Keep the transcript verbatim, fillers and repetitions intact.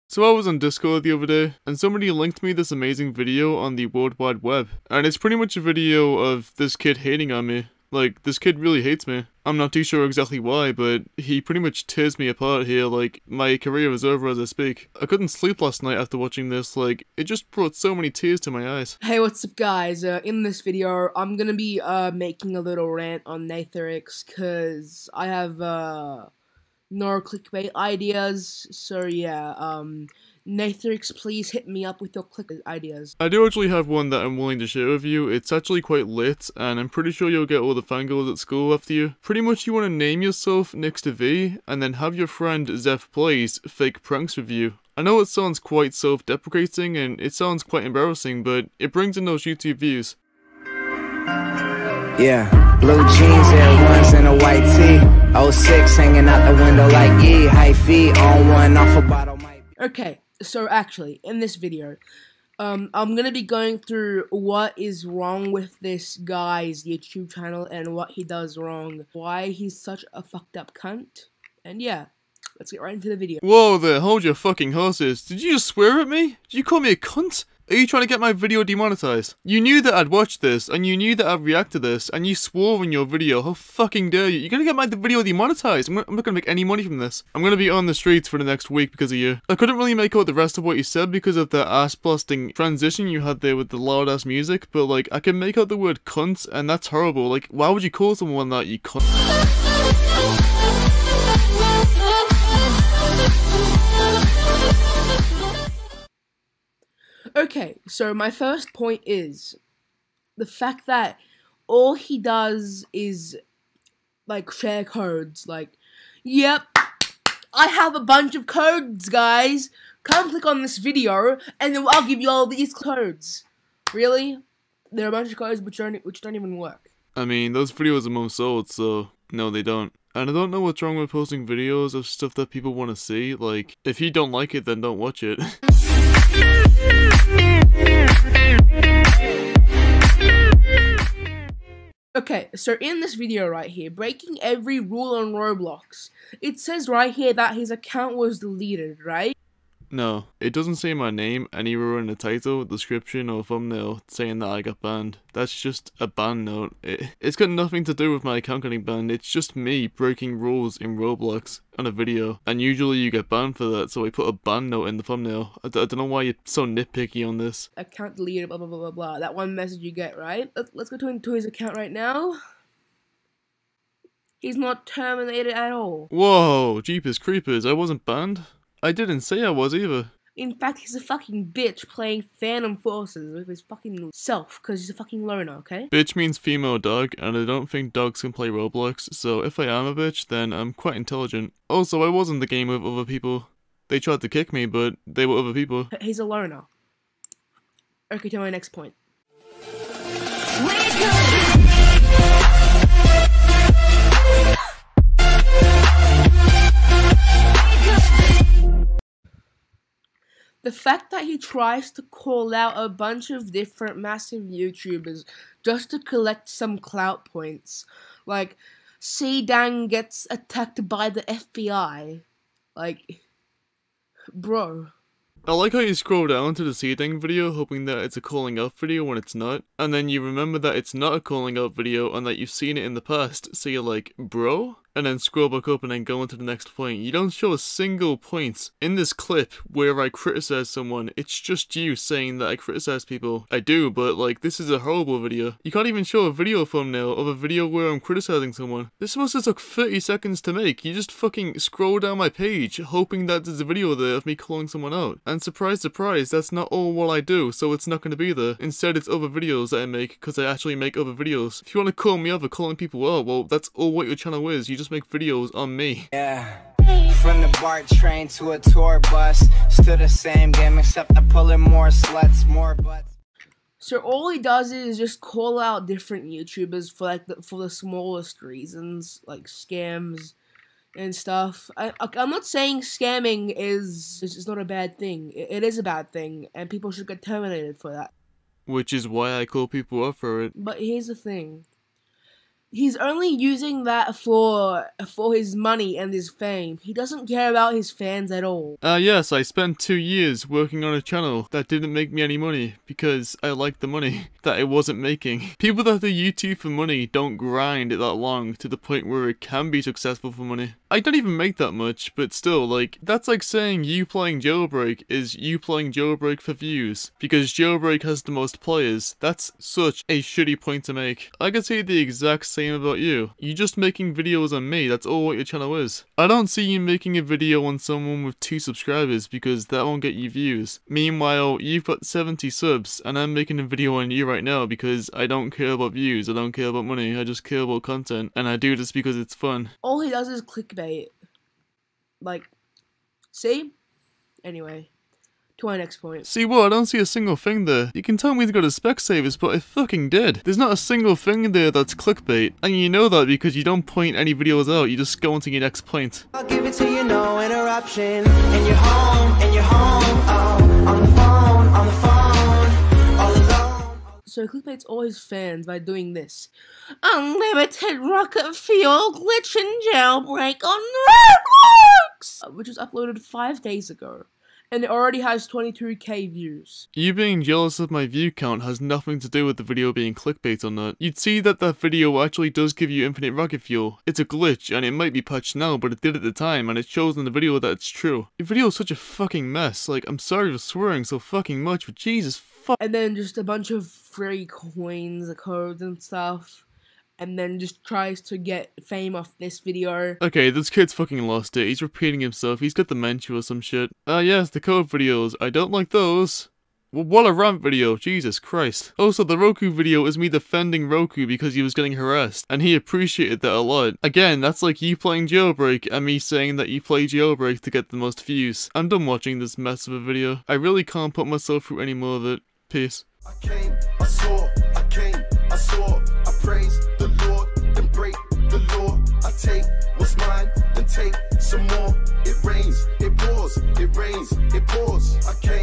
So I was on Discord the other day, and somebody linked me this amazing video on the World Wide Web, and it's pretty much a video of this kid hating on me. Like, this kid really hates me. I'm not too sure exactly why, but he pretty much tears me apart here, like, my career is over as I speak. I couldn't sleep last night after watching this, like, it just brought so many tears to my eyes. Hey, what's up guys? Uh, in this video, I'm gonna be, uh, making a little rant on Nathorix, cause I have, uh... no clickbait ideas, so yeah, um, Nathorix, please hit me up with your clickbait ideas. I do actually have one that I'm willing to share with you. It's actually quite lit, and I'm pretty sure you'll get all the fangirls at school after you. Pretty much you want to name yourself next to V, and then have your friend Zeph Plays fake pranks with you. I know it sounds quite self-deprecating, and it sounds quite embarrassing, but it brings in those YouTube views. Yeah, blue jeans, Air Ones, and a white tee. oh six hanging out the window like ye. High feet on one off a bottle might be. Okay, so actually, in this video, um, I'm gonna be going through what is wrong with this guy's YouTube channel and what he does wrong, why he's such a fucked up cunt, and yeah, let's get right into the video. Whoa there, hold your fucking horses. Did you just swear at me? Did you call me a cunt? Are you trying to get my video demonetized? You knew that I'd watch this, and you knew that I'd react to this, and you swore in your video. How fucking dare you? You're gonna get my video demonetized. I'm, I'm not gonna make any money from this. I'm gonna be on the streets for the next week because of you. I couldn't really make out the rest of what you said because of the ass-blasting transition you had there with the loud-ass music, but like, I can make out the word cunt, and that's horrible. Like, why would you call someone that, you cunt? Okay, so my first point is the fact that all he does is, like, share codes. Like, yep, I have a bunch of codes, guys. Come click on this video, and then I'll give you all these codes. Really? There are a bunch of codes which don't, which don't even work. I mean, those videos are most sold, so no, they don't. And I don't know what's wrong with posting videos of stuff that people want to see. Like, if you don't like it, then don't watch it. Okay, so in this video right here, breaking every rule on Roblox, it says right here that his account was deleted, right? No, it doesn't say my name anywhere in the title, description, or thumbnail saying that I got banned. That's just a ban note. It, it's got nothing to do with my account getting banned, it's just me breaking rules in Roblox on a video. And usually you get banned for that, so I put a ban note in the thumbnail. I, d I don't know why you're so nitpicky on this. Account deleted, blah blah blah blah blah. That one message you get, right? Let's, let's go to, to his account right now. He's not terminated at all. Whoa, jeepers creepers, I wasn't banned? I didn't say I was either. In fact, he's a fucking bitch playing Phantom Forces with his fucking self, because he's a fucking loner, okay? Bitch means female dog, and I don't think dogs can play Roblox, so if I am a bitch, then I'm quite intelligent. Also, I was in the game with other people. They tried to kick me, but they were other people. He's a loner. Okay, to my next point. The fact that he tries to call out a bunch of different massive YouTubers just to collect some clout points. Like, C-Dang gets attacked by the F B I. Like, bro. I like how you scroll down to the C-Dang video hoping that it's a calling out video when it's not, and then you remember that it's not a calling out video and that you've seen it in the past, so you're like, bro? And then scroll back up and then go into the next point. You don't show a single point in this clip where I criticize someone. It's just you saying that I criticize people. I do, but like, this is a horrible video. You can't even show a video thumbnail of a video where I'm criticizing someone. This must have took thirty seconds to make. You just fucking scroll down my page hoping that there's a video there of me calling someone out. And surprise, surprise, that's not all what I do, so it's not going to be there. Instead, it's other videos that I make because I actually make other videos. If you want to call me out for calling people out, well, that's all what your channel is. You just make videos on me. Yeah. From the BART train to a tour bus, still the same game except I'm pulling more sluts, more butts. So all he does is just call out different YouTubers for like the, for the smallest reasons, like scams and stuff. I, I'm not saying scamming is is not a bad thing. It, it is a bad thing, and people should get terminated for that. Which is why I call people out for it. But here's the thing. he's only using that for for his money and his fame. He doesn't care about his fans at all. Ah uh, yes, I spent two years working on a channel that didn't make me any money because I liked the money that it wasn't making. People that do YouTube for money don't grind it that long to the point where it can be successful for money. I don't even make that much, but still, like, that's like saying you playing Jailbreak is you playing Jailbreak for views, because Jailbreak has the most players. That's such a shitty point to make. I could say the exact same about you. You just making videos on me, that's all what your channel is. I don't see you making a video on someone with two subscribers, because that won't get you views. Meanwhile, you've got seventy subs, and I'm making a video on you right now because I don't care about views, I don't care about money, I just care about content, and I do this because it's fun. All he does is clickbait. Like, see? Anyway, to our next point. See what? I don't see a single thing there. You can tell me to go to Specsavers, but I fucking did. There's not a single thing in there that's clickbait. And you know that because you don't point any videos out, you just go into your next point. I'll give it to you, no interruption. And you're home, and you're home, oh, on the phone, on the phone, all alone. So clickbait's all his fans by doing this. Unlimited rocket fuel glitch and jailbreak on Roblox! Which was uploaded five days ago. And it already has twenty-two K views. You being jealous of my view count has nothing to do with the video being clickbait or not. You'd see that that video actually does give you infinite rocket fuel. It's a glitch, and it might be patched now, but it did at the time, and it shows in the video that it's true. Your video is such a fucking mess. Like, I'm sorry for swearing so fucking much, but Jesus fuck. And then just a bunch of free coins, codes and stuff. And then just tries to get fame off this video. Okay, this kid's fucking lost it. He's repeating himself. He's got dementia or some shit. Ah uh, yes, the code videos. I don't like those. Well, what a rant video, Jesus Christ. Also, the Roku video is me defending Roku because he was getting harassed, and he appreciated that a lot. Again, that's like you playing Jailbreak and me saying that you play Jailbreak to get the most views. I'm done watching this mess of a video. I really can't put myself through any more of it. Peace. I came, I saw, I came, I saw, I praised the Lord, then break the law. I take what's mine, then take some more. It rains, it pours, it rains, it pours. I came.